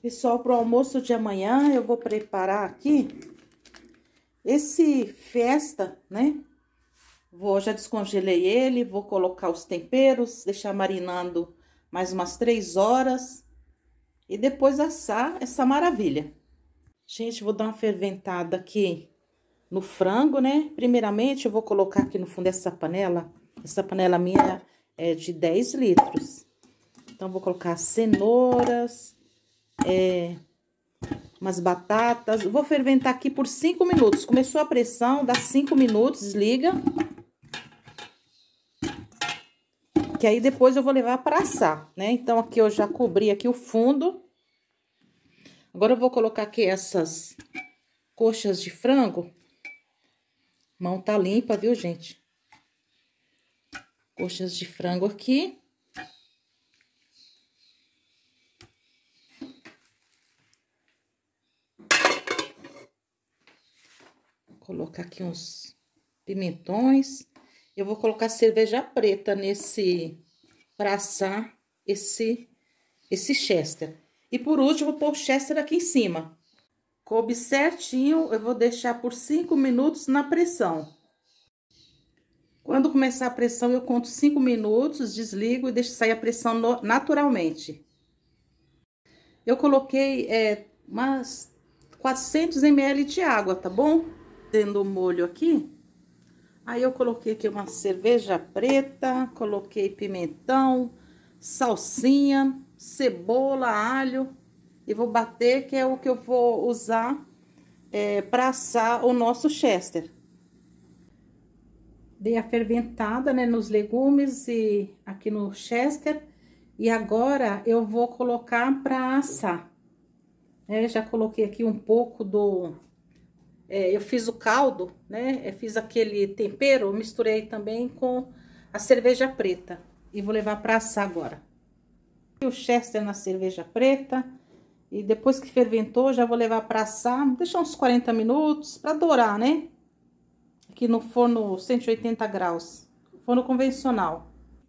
Pessoal, para o almoço de amanhã eu vou preparar aqui esse Fiesta, né? Já descongelei ele, vou colocar os temperos, deixar marinando mais umas 3 horas e depois assar essa maravilha. Gente, vou dar uma ferventada aqui no frango, né? Primeiramente eu vou colocar aqui no fundo dessa panela. Essa panela minha é de 10 litros. Então vou colocar cenouras, umas batatas. Vou ferventar aqui por 5 minutos. Começou a pressão, dá 5 minutos, desliga. Que aí depois eu vou levar para assar, né? Então aqui eu já cobri aqui o fundo. Agora eu vou colocar aqui essas coxas de frango. Mão tá limpa, viu, gente? Coxas de frango aqui. Colocar aqui uns pimentões. Eu vou colocar cerveja preta para assar esse Chester. E por último, vou pôr o Chester aqui em cima. Coube certinho, eu vou deixar por 5 minutos na pressão. Quando começar a pressão, eu conto 5 minutos, desligo e deixo sair a pressão naturalmente. Eu coloquei umas 400 ml de água, tá bom? Tendo o molho aqui. Aí eu coloquei aqui uma cerveja preta, coloquei pimentão, salsinha, cebola, alho. E vou bater, que é o que eu vou usar para assar o nosso Chester. Dei a ferventada, né, nos legumes e aqui no Chester. E agora eu vou colocar para assar. Já coloquei aqui um pouco do... eu fiz o caldo, né? Eu fiz aquele tempero, misturei também com a cerveja preta. E vou levar para assar agora. O Chester na cerveja preta. E depois que ferventou, já vou levar para assar. Deixar uns 40 minutos para dourar, né? Aqui no forno 180 graus. Forno convencional.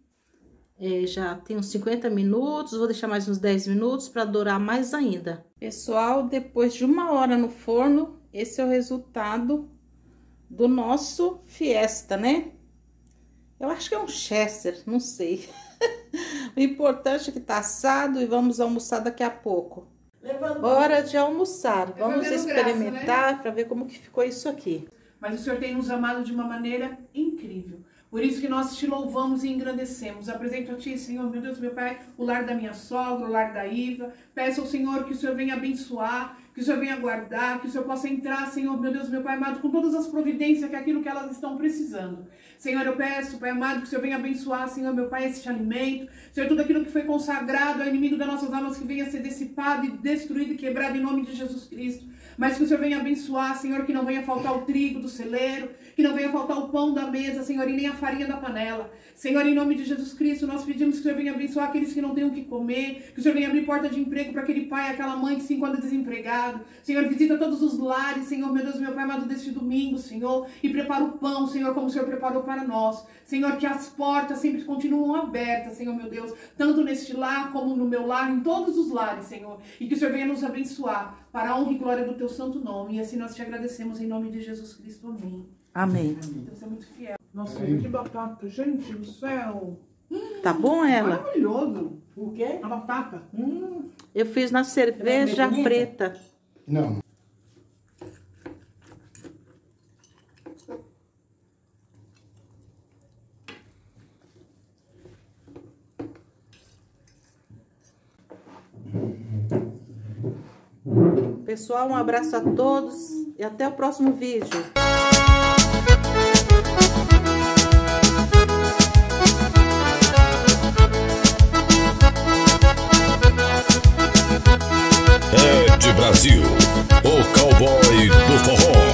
Já tem uns 50 minutos. Vou deixar mais uns 10 minutos para dourar mais ainda. Pessoal, depois de 1 hora no forno, esse é o resultado do nosso Fiesta, né? Eu acho que é um Chester, não sei. O importante é que tá assado e vamos almoçar daqui a pouco. Hora de almoçar. Vamos experimentar, graça, né? Para ver como que ficou isso aqui. Mas o Senhor tem nos amado de uma maneira incrível. Por isso que nós te louvamos e engrandecemos. Apresento a Ti, Senhor, meu Deus, meu Pai, o lar da minha sogra, o lar da Iva. Peço ao Senhor que o Senhor venha abençoar, que o Senhor venha guardar, que o Senhor possa entrar, Senhor, meu Deus, meu Pai amado, com todas as providências, que é aquilo que elas estão precisando. Senhor, eu peço, Pai amado, que o Senhor venha abençoar, Senhor, meu Pai, este alimento. Senhor, tudo aquilo que foi consagrado ao inimigo das nossas almas, que venha ser dissipado e destruído e quebrado em nome de Jesus Cristo. Mas que o Senhor venha abençoar, Senhor, que não venha faltar o trigo do celeiro, que não venha faltar o pão da mesa, Senhor, e nem a farinha da panela. Senhor, em nome de Jesus Cristo, nós pedimos que o Senhor venha abençoar aqueles que não têm o que comer, que o Senhor venha abrir porta de emprego para aquele pai, aquela mãe que se encontra desempregado. Senhor, visita todos os lares, Senhor, meu Deus, meu Pai amado, deste domingo, Senhor, e prepara o pão, Senhor, como o Senhor preparou para nós. Senhor, que as portas sempre continuam abertas, Senhor, meu Deus, tanto neste lar como no meu lar, em todos os lares, Senhor, e que o Senhor venha nos abençoar para a honra e glória do Teu santo nome. E assim nós te agradecemos em nome de Jesus Cristo. Amém. Amém. Deus é muito fiel. Nossa, que batata, gente do céu. Tá bom ela? Maravilhoso. O quê? A batata. Eu fiz na cerveja preta. Não. Pessoal, um abraço a todos e até o próximo vídeo. Ed Brasil, o cowboy do forró.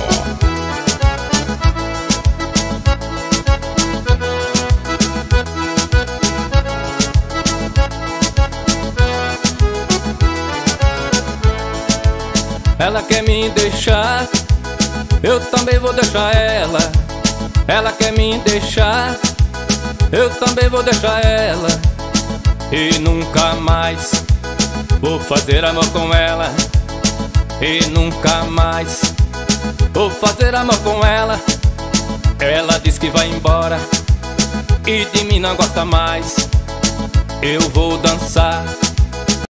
Ela quer me deixar, eu também vou deixar ela. Ela quer me deixar, eu também vou deixar ela. E nunca mais Vou fazer amor com ela e nunca mais. Vou fazer amor com ela. Ela diz que vai embora e de mim não gosta mais. Eu vou dançar